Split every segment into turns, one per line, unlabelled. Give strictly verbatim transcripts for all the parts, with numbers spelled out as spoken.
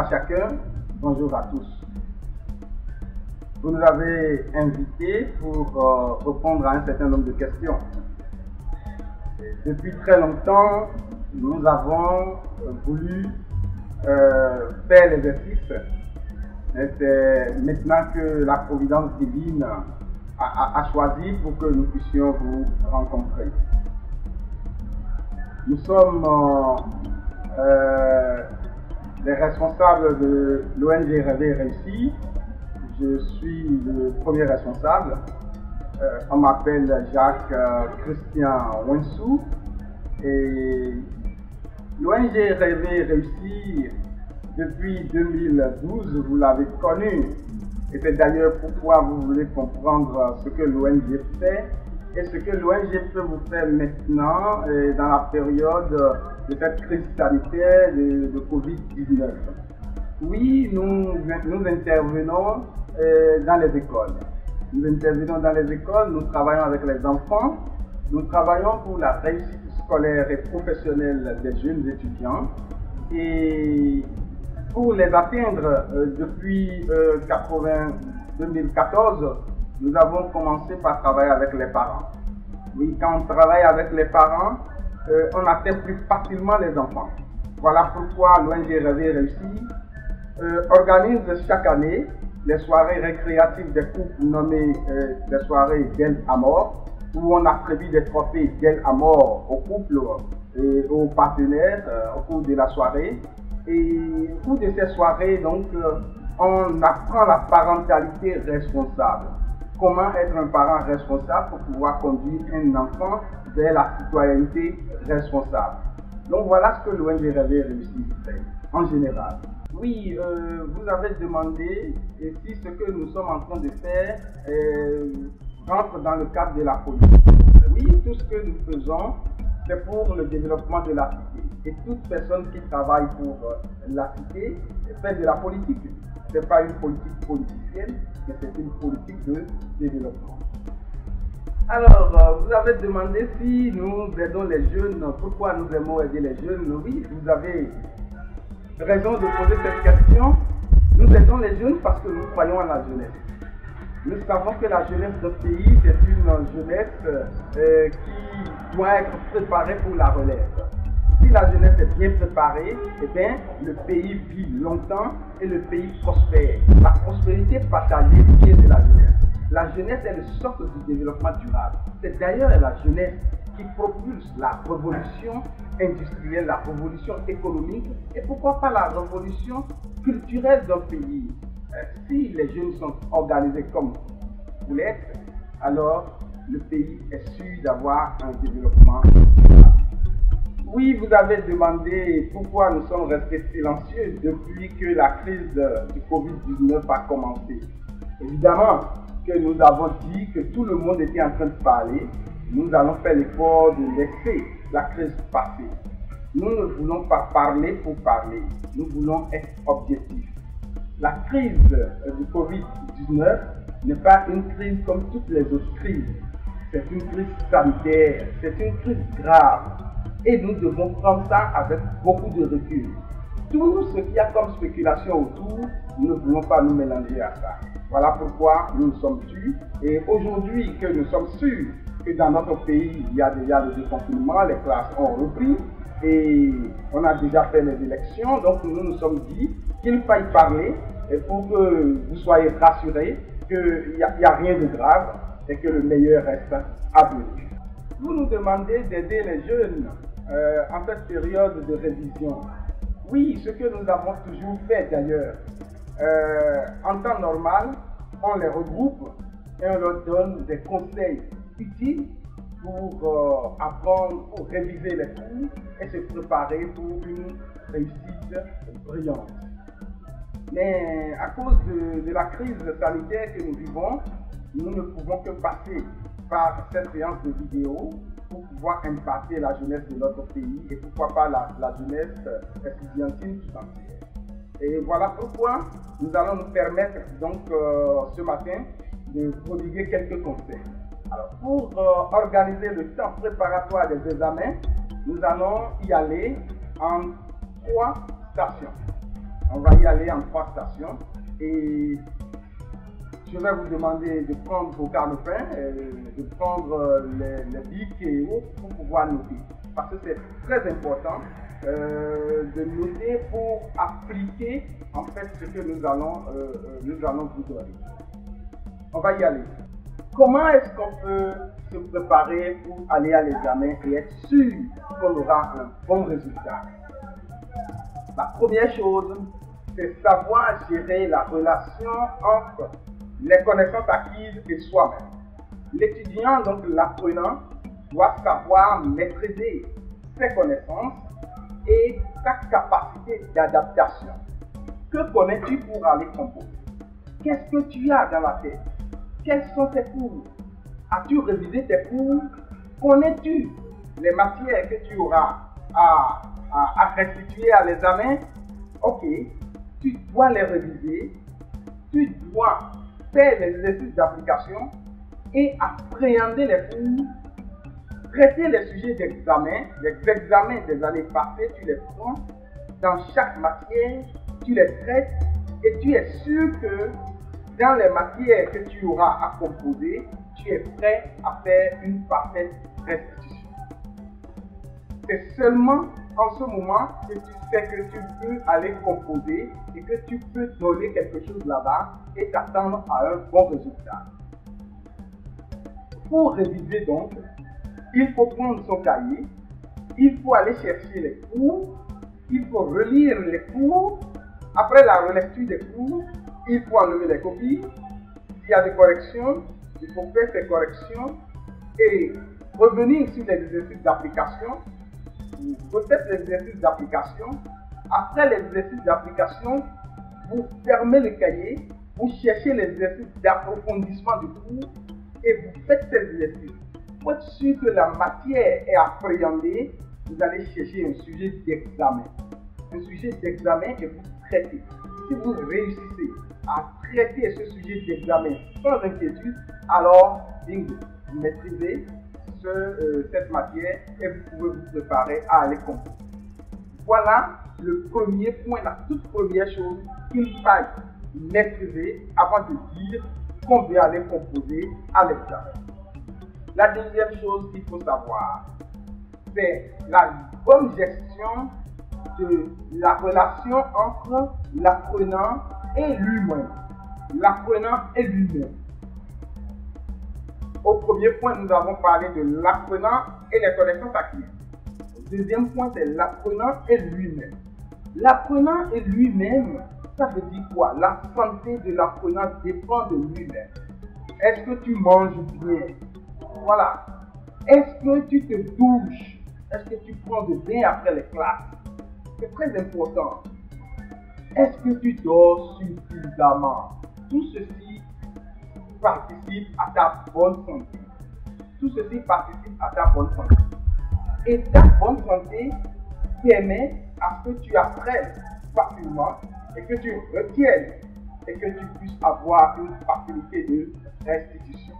chacun, bonjour à tous. Vous nous avez invités pour euh, répondre à un certain nombre de questions. Depuis très longtemps, nous avons voulu euh, faire l'exercice. C'est maintenant que la providence divine a, a, a choisi pour que nous puissions vous rencontrer. Nous sommes euh, euh, les responsables de l'O N G Rêver et Réussir. Je suis le premier responsable. Euh, on m'appelle Jacques euh, Christian Wensou. Et l'O N G Rêver et Réussir, depuis deux mille douze, vous l'avez connu. Et c'est d'ailleurs pourquoi vous voulez comprendre ce que l'O N G fait et ce que l'O N G peut vous faire maintenant et dans la période de cette crise sanitaire de, de covid dix-neuf. Oui, nous, nous intervenons euh, dans les écoles. Nous intervenons dans les écoles, nous travaillons avec les enfants, nous travaillons pour la réussite scolaire et professionnelle des jeunes étudiants. Et pour les atteindre, euh, depuis euh, deux mille quatorze, nous avons commencé par travailler avec les parents. Oui, quand on travaille avec les parents, euh, on atteint plus facilement les enfants. Voilà pourquoi l'O N G Rêver et Réussir euh, organise chaque année les soirées récréatives des couples nommées euh, les soirées d'El Amor, où on attribue des trophées d'El Amor aux couples et aux partenaires euh, au cours de la soirée. Et au cours de ces soirées, donc, euh, on apprend la parentalité responsable. Comment être un parent responsable pour pouvoir conduire un enfant vers la citoyenneté responsable. Donc voilà ce que l'O N G Rêver et Réussir fait, en général. Oui, euh, vous avez demandé et si ce que nous sommes en train de faire euh, rentre dans le cadre de la politique. Oui, tout ce que nous faisons, c'est pour le développement de la cité. Et toute personne qui travaille pour euh, la cité fait de la politique. Ce n'est pas une politique politicienne, mais c'est une politique de développement. Alors, euh, vous avez demandé si nous aidons les jeunes, pourquoi nous aimons aider les jeunes. Oui, vous avez raison de poser cette question. Nous aidons les jeunes parce que nous croyons à la jeunesse. Nous savons que la jeunesse de notre pays, c'est une jeunesse euh, qui doit être préparée pour la relève. Si la jeunesse est bien préparée, eh bien, le pays vit longtemps et le pays prospère. La prospérité partagée vient de la jeunesse. La jeunesse est le socle du développement durable. C'est d'ailleurs la jeunesse qui propulse la révolution industrielle, la révolution économique et pourquoi pas la révolution culturelle d'un pays. Si les jeunes sont organisés comme vous l'êtes, alors le pays est sûr d'avoir un développement durable. Oui, vous avez demandé pourquoi nous sommes restés silencieux depuis que la crise du covid dix-neuf a commencé. Évidemment que nous avons dit que tout le monde était en train de parler. Nous allons faire l'effort de laisser la crise passer. Nous ne voulons pas parler pour parler. Nous voulons être objectifs. La crise du covid dix-neuf n'est pas une crise comme toutes les autres crises. C'est une crise sanitaire, c'est une crise grave. Et nous devons prendre ça avec beaucoup de recul. Tout ce qu'il y a comme spéculation autour, nous ne voulons pas nous mélanger à ça. Voilà pourquoi nous nous sommes tus. Et aujourd'hui que nous sommes sûrs que dans notre pays, il y a déjà le déconfinement, les classes ont repris et on a déjà fait les élections. Donc nous nous sommes dit qu'il faille parler et pour que vous soyez rassurés qu'il n'y a, a rien de grave et que le meilleur reste à venir. Vous nous demandez d'aider les jeunes euh, en cette période de révision. Oui, ce que nous avons toujours fait d'ailleurs. Euh, en temps normal, on les regroupe et on leur donne des conseils utiles pour euh, apprendre, pour réviser les cours et se préparer pour une réussite brillante. Mais à cause de, de la crise sanitaire que nous vivons, nous ne pouvons que passer par cette séance de vidéo pour pouvoir impacter la jeunesse de notre pays et pourquoi pas la, la jeunesse estudiantine tout entière. Et voilà pourquoi nous allons nous permettre donc euh, ce matin de prodiguer quelques conseils. Alors pour euh, organiser le temps préparatoire des examens, nous allons y aller en trois stations. On va y aller en trois stations et je vais vous demander de prendre vos calepins, de prendre les, les bics et autres pour pouvoir noter. Parce que c'est très important euh, de noter pour appliquer en fait ce que nous allons, euh, nous allons vous donner. On va y aller. Comment est-ce qu'on peut se préparer pour aller à l'examen et être sûr qu'on aura un bon résultat? La première chose, c'est savoir gérer la relation entre les connaissances acquises et soi-même. L'étudiant, donc l'apprenant, doit savoir maîtriser ses connaissances et sa capacité d'adaptation. Que connais-tu pour aller composer? Qu'est-ce que tu as dans la tête? Quels sont tes cours? As-tu révisé tes cours? Connais-tu les matières que tu auras à, à, à restituer à l'examen? Ok, tu dois les réviser, tu dois faire les exercices d'application et appréhender les cours, traiter les sujets d'examen, les examens des années passées, tu les prends dans chaque matière, tu les traites et tu es sûr que dans les matières que tu auras à composer, tu es prêt à faire une parfaite restitution. C'est seulement en ce moment que tu sais que tu peux aller composer et que tu peux donner quelque chose là-bas et t'attendre à un bon résultat. Pour réviser donc, il faut prendre son cahier, il faut aller chercher les cours, il faut relire les cours. Après la relecture des cours, il faut enlever les copies. S'il y a des corrections, il faut faire ces corrections et revenir sur les exercices d'application. Vous faites les exercices d'application. Après les exercices d'application, vous fermez le cahier, vous cherchez les exercices d'approfondissement du cours et vous faites ces exercices. Pour être sûr que la matière est appréhendée, vous allez chercher un sujet d'examen. Un sujet d'examen et vous traitez. Si vous réussissez à traiter ce sujet d'examen sans inquiétude, alors bingo, vous maîtrisez ce, euh, cette matière et vous pouvez vous préparer à aller composer. Voilà le premier point, la toute première chose qu'il faille maîtriser avant de dire qu'on veut aller composer à l'examen. La deuxième chose qu'il faut savoir, c'est la bonne gestion de la relation entre l'apprenant et lui-même. L'apprenant et lui-même. Au premier point, nous avons parlé de l'apprenant et les connaissances acquises. Le deuxième point, c'est l'apprenant et lui-même. L'apprenant et lui-même, ça veut dire quoi? La santé de l'apprenant dépend de lui-même. Est-ce que tu manges bien? Voilà. Est-ce que tu te douches? Est-ce que tu prends de bain après les classes? C'est très important. Est-ce que tu dors suffisamment? Tout ceci participe à ta bonne santé. Tout ceci participe à ta bonne santé. Et ta bonne santé permet à ce que tu apprennes facilement et que tu retiennes et que tu puisses avoir une facilité de restitution.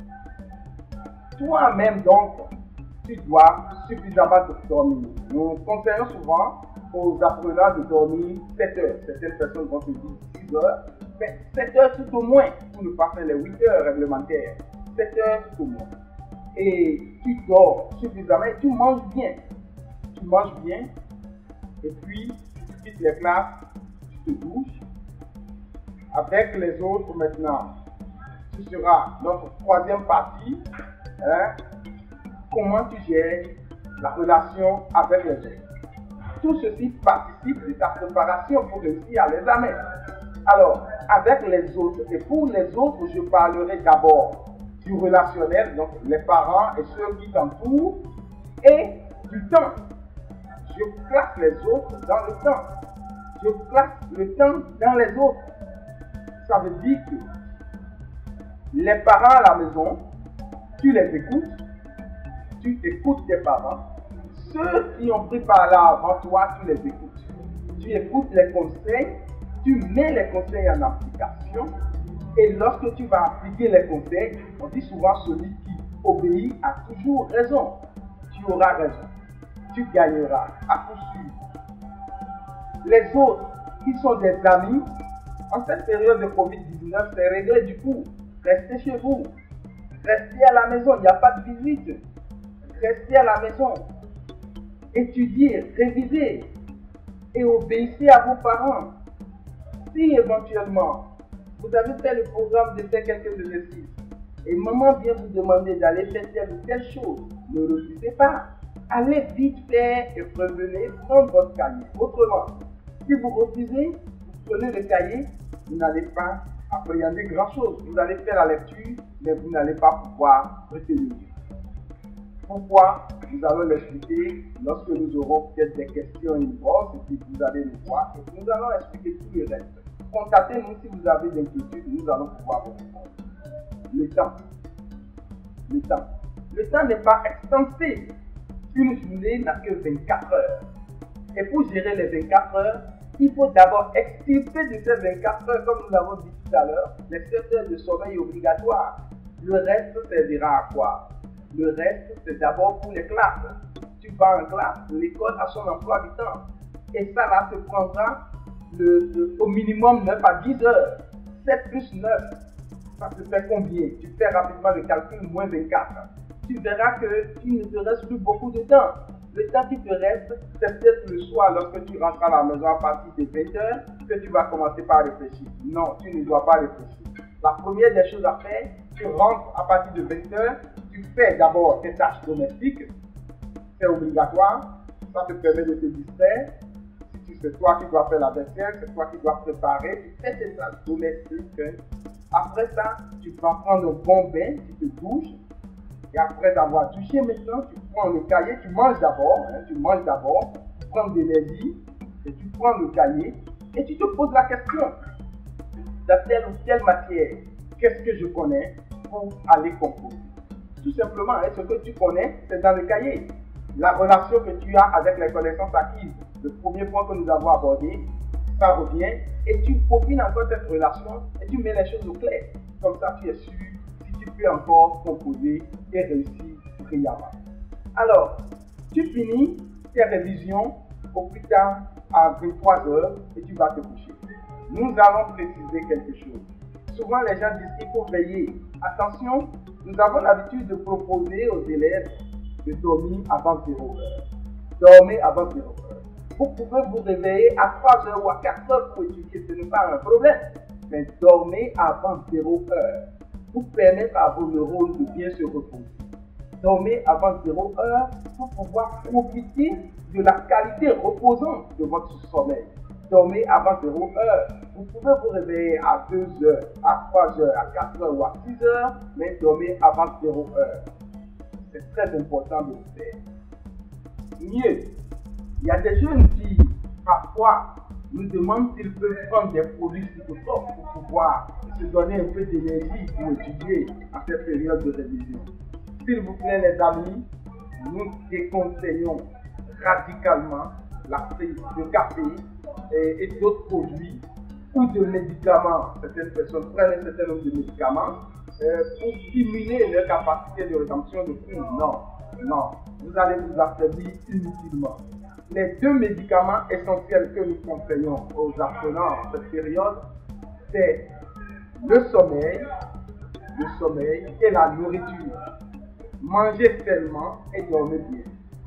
Toi-même donc, tu dois suffisamment dormir. Nous conseillons souvent aux apprenants de dormir sept heures. Certaines personnes vont te dire six heures, mais sept heures tout au moins pour ne pas faire les huit heures réglementaires. sept heures tout au moins. Et tu dors suffisamment et tu manges bien. Tu manges bien et puis tu quittes les classes, tu te douches. Avec les autres maintenant, ce sera notre troisième partie. Hein? Comment tu gères la relation avec les autres. Tout ceci participe de ta préparation pour réussir à l'examen. Alors, avec les autres, et pour les autres, je parlerai d'abord du relationnel, donc les parents et ceux qui t'entourent, et du temps. Je place les autres dans le temps. Je place le temps dans les autres. Ça veut dire que les parents à la maison, tu les écoutes, tu écoutes tes parents. Ceux qui ont pris par là avant toi, tu les écoutes. Tu écoutes les conseils, tu mets les conseils en application. Et lorsque tu vas appliquer les conseils, on dit souvent celui qui obéit a toujours raison. Tu auras raison. Tu gagneras à coup sûr. Les autres qui sont des amis, en cette période de Covid dix-neuf, c'est réglé du coup. Restez chez vous. Restez à la maison, il n'y a pas de visite. Restez à la maison. Étudiez, révisez et obéissez à vos parents. Si éventuellement, vous avez fait le programme de faire quelques exercices et maman vient vous demander d'aller faire telle ou telle chose, ne refusez pas. Allez vite faire et revenez prendre votre cahier. Autrement, si vous refusez, vous prenez le cahier, vous n'allez pas appréhender grand chose. Vous allez faire la lecture, mais vous n'allez pas pouvoir retenir. Pourquoi? Nous allons l'expliquer lorsque nous aurons peut-être des questions et une pause, et puis vous allez le voir, et puis nous allons expliquer tout le reste. Contactez-nous si vous avez des inquiétudes, nous allons pouvoir vous répondre. Le temps. Le temps. Le temps n'est pas extensif. Une journée n'a que vingt-quatre heures. Et pour gérer les vingt-quatre heures, il faut d'abord extirper de ces vingt-quatre heures, comme nous l'avons dit tout à l'heure, les sept heures de sommeil obligatoires. Le reste servira à quoi? Le reste, c'est d'abord pour les classes. Tu vas en classe, l'école a son emploi du temps. Et ça là te prendra le, le, au minimum neuf à dix heures. sept plus neuf, ça te fait combien? Tu fais rapidement le calcul, moins vingt-quatre. Tu verras qu'il ne te reste plus beaucoup de temps. Le temps qui te reste, c'est peut-être le soir, lorsque tu rentres à la maison à partir de vingt heures, que tu vas commencer par réfléchir. Non, tu ne dois pas réfléchir. La première des choses à faire, tu rentres à partir de vingt heures, tu fais d'abord tes tâches domestiques, c'est obligatoire, ça te permet de te distraire. Si c'est toi qui dois faire la vaisselle, c'est toi qui dois préparer, tu fais tes tâches domestiques. Après ça, tu vas prendre un bon bain, tu te douches. Et après avoir douché maintenant, tu prends le cahier, tu manges d'abord, hein, tu manges d'abord, tu prends de l'énergie, et tu prends le cahier, et tu te poses la question, dans telle ou telle matière, qu'est-ce que je connais pour aller composer? Tout simplement, hein, ce que tu connais, c'est dans le cahier. La relation que tu as avec les connaissances acquises, le premier point que nous avons abordé, ça revient, et tu peaufines encore cette relation, et tu mets les choses au clair. Comme ça, tu es sûr si tu peux encore composer et réussir brillamment. Alors, tu finis tes révisions au plus tard à vingt-trois heures et tu vas te coucher. Nous allons préciser quelque chose. Souvent, les gens disent qu'il faut veiller. Attention, nous avons l'habitude de proposer aux élèves de dormir avant zéro heure. Dormez avant zéro heure. Vous pouvez vous réveiller à trois heures ou à quatre heures pour étudier, ce n'est pas un problème. Mais dormez avant zéro heure. Pour permettre à vos neurones de bien se reposer. Dormez avant zéro heure pour pouvoir profiter de la qualité reposante de votre sommeil. Dormez avant zéro heure. Vous pouvez vous réveiller à deux heures, à trois heures, à quatre heures ou à six heures, mais dormez avant zéro heure. C'est très important de le faire. Mieux, il y a des jeunes qui, parfois, nous demandent s'ils peuvent prendre des produits psychotropes pour pouvoir se donner un peu d'énergie pour étudier en cette période de révision. S'il vous plaît, les amis, nous déconseillons radicalement la prise de café et, et d'autres produits ou de médicaments. Certaines personnes prennent un certain nombre de médicaments euh, pour stimuler leur capacité de rétention de cours. Non, non, vous allez vous affaiblir inutilement. Les deux médicaments essentiels que nous conseillons aux apprenants en cette période, c'est le sommeil, le sommeil et la nourriture. Mangez sainement et dormez bien.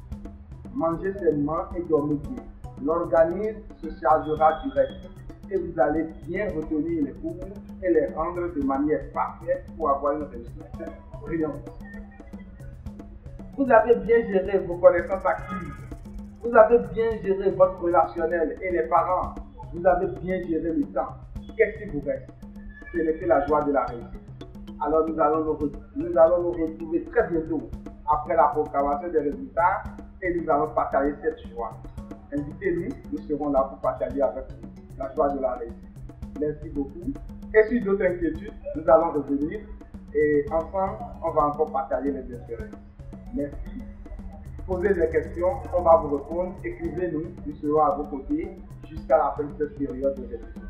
Mangez sainement et dormez bien. L'organisme se chargera du reste et vous allez bien retenir les cours et les rendre de manière parfaite pour avoir une réussite brillante. Vous avez bien géré vos connaissances acquises. Vous avez bien géré votre relationnel et les parents. Vous avez bien géré le temps. Qu'est-ce qui vous reste? Ce n'est que la joie de la réussite. Alors nous allons nous, nous allons nous retrouver très bientôt après la proclamation des résultats et nous allons partager cette joie. Invitez-nous, nous serons là pour partager avec vous la joie de la réussite. Merci beaucoup. Et sur d'autres inquiétudes, nous allons revenir et ensemble, on va encore partager les expériences. Merci. Posez des questions, on va vous répondre. Écrivez-nous, nous serons à vos côtés jusqu'à la fin de cette période de révision.